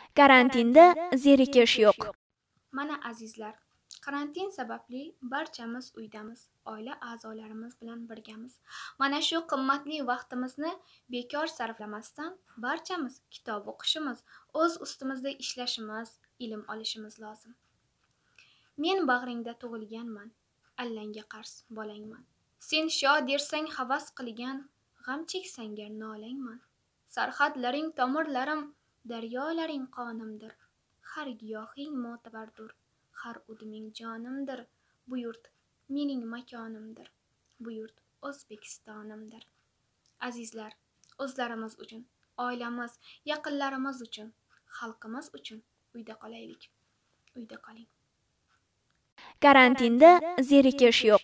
Karantinda zerikish yo'q. Mana azizlar, karantin sababli barchamiz uydamiz, oila a'zolarimiz bilan birgamiz. Mana shu qimmatli vaqtimizni bekor sarflamasdan barchamiz kitob o'qishimiz, o'z ustimizda ishlashimiz, ilm olishimiz lozim. Men bag'ringda tug'ilganman, allanga qarz bolangman. Sen sho dersang havas qilgan, g'am cheksanga nolangman. Sarhadlaring tomirlarim, daryolaring qonimdir. Har giyohing mo'tabardur, har uduming jonimdir. Bu yurt mening makonimdir. Bu yurt O'zbekistonimdir. Azizlar, o'zlarimiz uchun, oilamiz, yaqinlarimiz uchun, xalqimiz uchun uyda qolaylik. Uyda qoling. Karantinda zerikish yo'q.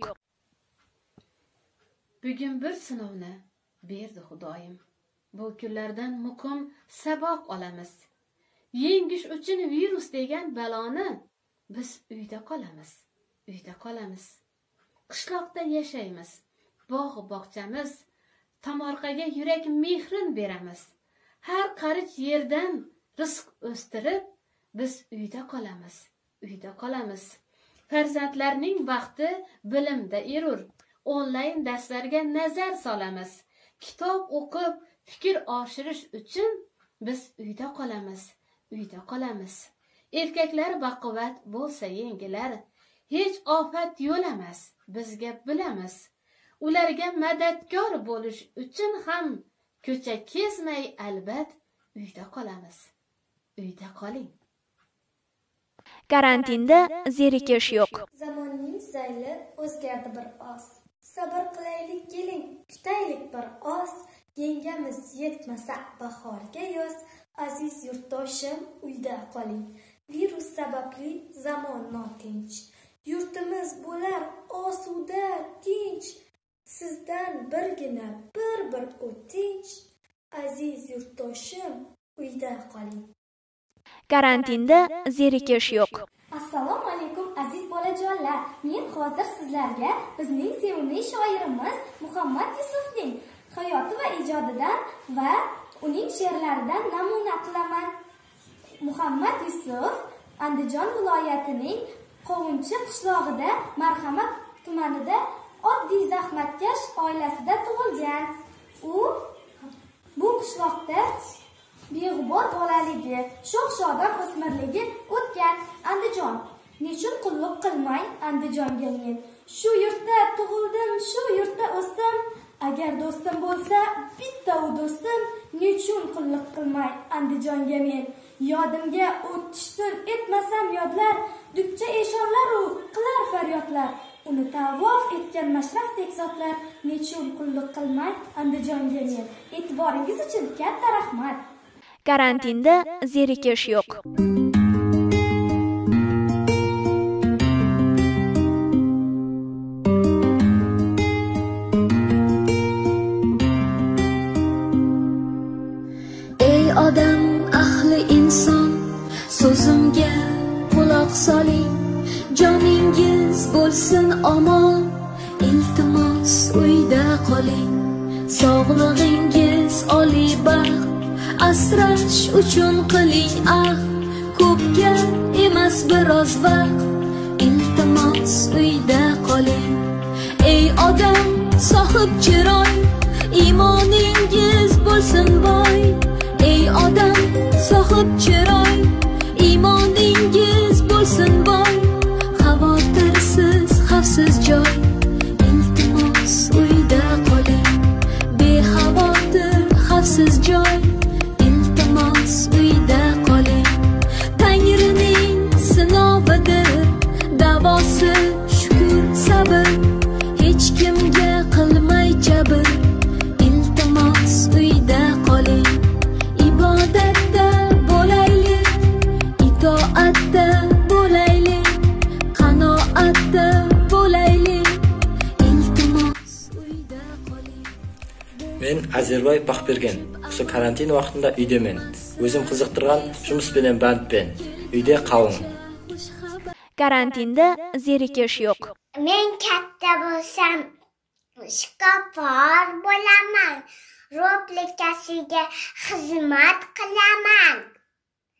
Bugun bir sinovni berdi Xudoyim. Bu kunlardan muqim saboq olamiz. Yengish uchun virus degan baloni biz uyda qolamiz. Uyda qolamiz. Qishloqda yashaymiz. Bog' bog'chamiz, tomorqaga yurak mehrin beramiz. Har qarich yerdan rizq o'stirib biz uyda qolamiz. Uyda qolamiz. Farzandlarning baxti bilimda erur. Onlayn darslarga nazar solamiz. Kitob o'qib, fikr oshirish uchun biz uyda qolamiz. Uyda qolamiz. Erkaklar baquvvat bo'lsa yengilar, hech ofat yo'lamas, bizga bilamiz. Ularga madadkor bo'lish uchun ham ko'cha kezmay albat uyda qolamiz. Uyda qoling. Karantinda zerikish yo'q. Zamonning zayli o'zgardi bir oz. Sabr qilaylik keling, kutaylik bir oz. Yengamiz yetmasa bahorga yoz. Aziz yurtdoshim, uyda qoling. Virus sababli zamon notinch. Yurtimiz bo'lar osuda tinch. Sizdan birgina bir o'tinch. Aziz yurtdoshim, uyda qoling. Karantinda zerikish yo'q. Assalomu alaykum aziz bolajonlar. Men hozir sizlarga bizning sevimli shoirimiz Muhammad Yusufning hayoti va ijodidan va uning she'rlaridan namuna qilaman. Muhammad Yusuf Andijon viloyatining Qovunchi qishlog'ida Marhamat tumanida oddiy zahmatkash oilasida tug'ilgan. U bu qishloqda beg'ubor bolaligi, sho'x-shodon o'smirligi o'tgan. Andijon, nechun qulluq qilmay Andijonga men? Shu yurtda tug'ildim, shu yurtda o'sdim. Agar do'stim bo'lsa, bitta u do'stim, nechun qulluq qilmay Andijonga men? Yodimga o'tishsin etmasam yodlar, dukcha eshonlar u qilar faryodlar. Uni tavof etgan mashrafdek zotlar, nechun qulluq qilmay Andijonga men? E'tiboringiz uchun katta rahmat. Karantinda zerikish yo'q. Ey odam, ahli inson, so'zimga quloq soling. Joningiz bo'lsin omon, iltimos uyda qoling. Sog'lig'ingiz oliy baxt, asrash uchun qiling ahd. Ko'pga emas biroz vaqt, iltimos uyda qoling. Ey odam, sohib chiroy, iymoningiz bo'lsin boy. Ey odam, sohib chiroy, iymoningiz bo'lsin boy. Xavotirsiz, xavfsiz joy, iltimos uyda qoling. Bexavotir, xavfsiz joy, iltimos uyda qoling. Tangrining sinovidir, davosi shukr, sabr. Hech kimga qilmay jabr, iltimos uyda qoling. Ibodatda bo'laylik, itoatda bo'laylik, qanoatda bo'laylik, iltimos uyda qoling. Men Azerboy Baxbergen. Shu karantin vaqtida uydaman. O'zim qiziqtirgan жұмыс bilan bandman. Uyda qoling. Karantinda zerikish yo'q. Men katta bo'lsam, shifokor bo'laman. Roblikasiga xizmat qilaman.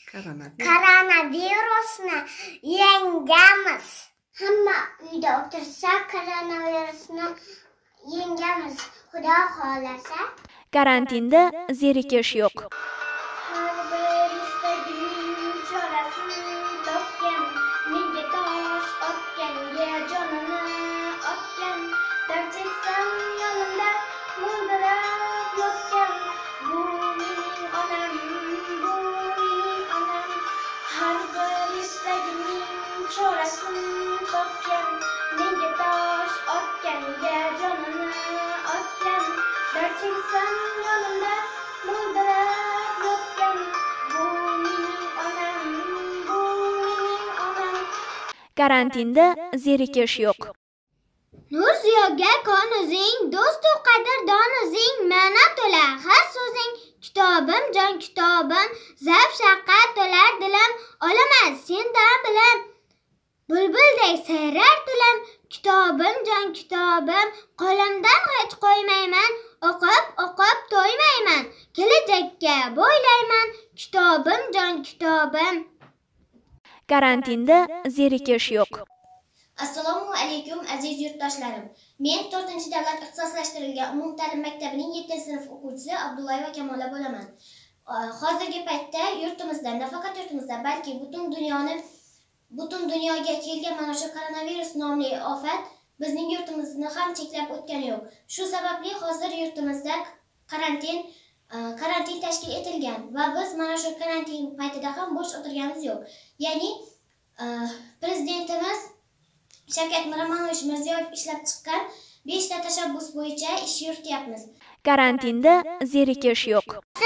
Koronavirusni yengamiz. Hamma uyda o'tirsa, koronavirusni yengamiz. Xudo xolasa. Karantinda zerikish yo'q. Har bir istagining chorasini topgan, menga tosh otganga jonini otgan, dard cheksam yonimda mo'ldirab yotgan, bu mening onam, bu mening onam. Har bir istagining chorasini topgan, menga tosh otganga jonini otgan, dard cheksam yonimda mo'ldirab yotgan, bu mening onam, bu mening onam. Karantinda zerikish yo'q. Nur ziyoga konizing, do'stu qadrdon o'zing, ma'no to'la har so'zing, kitobim jon kitobim, zavq shaqqa to'lar dilim, olaman sendan bilim, bulbuldek sayrar dilim, kitobim jon kitobim, qo'limdan hech qo'ymayman, o'qib to'ymayman, kelajakka bo'ylayman, kitobim jon kitobim. Karantinda zerikish yo'q. Assalomu alaykum aziz yurtdoshlarim. Men 4-davlat ixtisoslashtirilgan umumta'lim maktabining 7-sinf o'quvchisi Abdullayeva Kamola bo'laman. Hozirgi paytda yurtimizda, nafaqat yurtimizda, balki butun dunyoga kelgan mana shu koronavirus nomli ofat bizning yurtimizni ham cheklab o'tgani yo'q. Shu sababli hozir yurtimizda karantin tashkil etilgan va biz mana shu karantin paytida ham bo'sh o'tirganimiz yo'q. Ya'ni prezidentimiz Shavkat Miromonovich Mirziyoyev ishlab chiqqan 5 ta tashabbus bo'yicha ish yurityapmiz. Karantinda zerikish yo'q.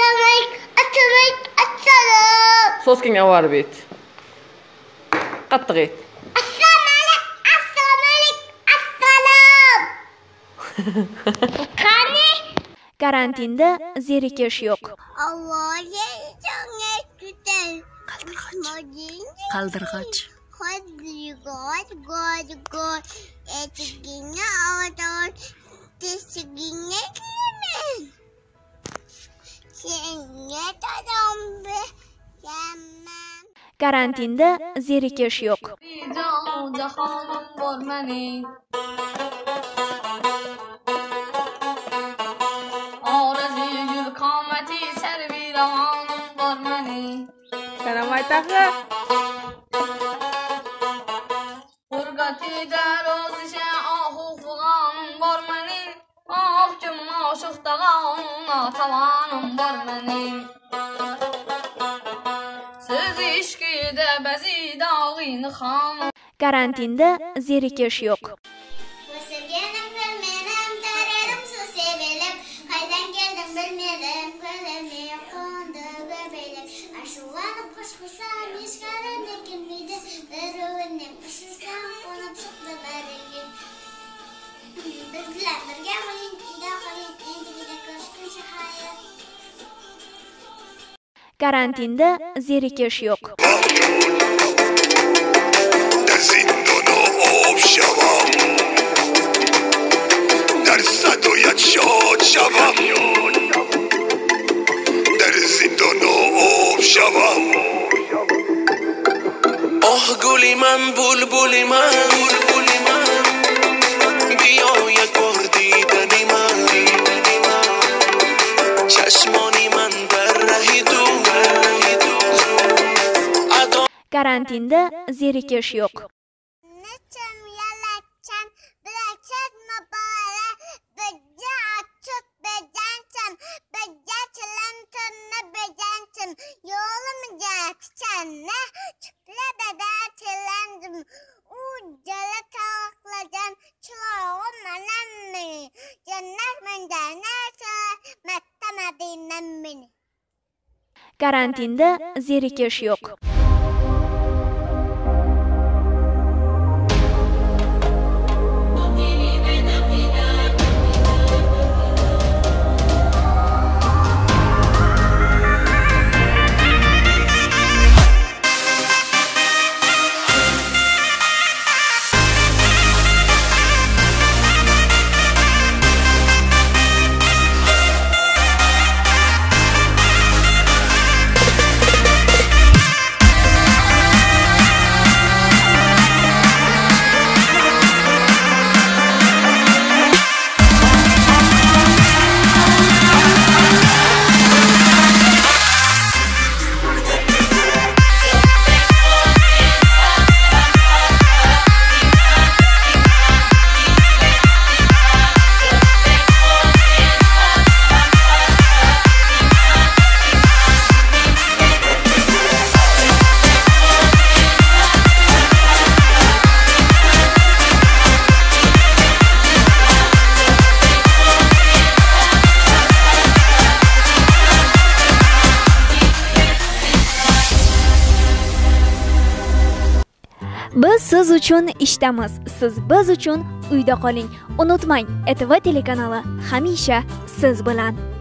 Assalom. So'zking avar bet. Qattiq et. Assalom. Qani? Karantinda zerikish yo'q. Allohga jonga kutal. Qaldirg'och. Qaldirg'och. Etigingga otor, teshigingga kiraman. Senga tadom berman. Karantinda zerikish yo'q. Jahonim bor mening. Orazi gul qomati sarvironim bor mening. Sanam aytaqi. Urgatida rozisha ohu fuganim bor mening. Oh kim oshiq tag'ona tavanim bor mening. Siz ishkida bazida og'ini xam. Karantinda zerikish yo'q. O'sirganim bilmedim, taradim suv sevilib, qaydan keldim bilmedim, ko'zimni qo'ndi go'belib, ashulanib qo'shqisam eshkarim lekin miydi, birovni ushirsam qo'nib chiqdi baringi. Biz bilan birga bo'ling, uyda qoling, endigina ko'rishguncha hayot. Karantinda zerikish yo'q. در صدایت شاد شوم در زندان آب شوم آه گلی من بلبلی من بیا یک بار دیدنی من چشمانی من در رهی دور Karantinda zerikish yo'q. Nechim yalakchan, bilakchan mabara, bija açık bejanchim, bija chilantinni bejanchim, yo'limga tichanni, chuklabada chilandim, u jala tavoqlagan chilog'im manammi, jannat mendan narsa, matta madinam meni. Karantinda zerikish yo'q. Biz siz uchun ishdamiz, siz biz uchun uyda qoling. Unutmang, ETV telekanali hamisha siz bilan.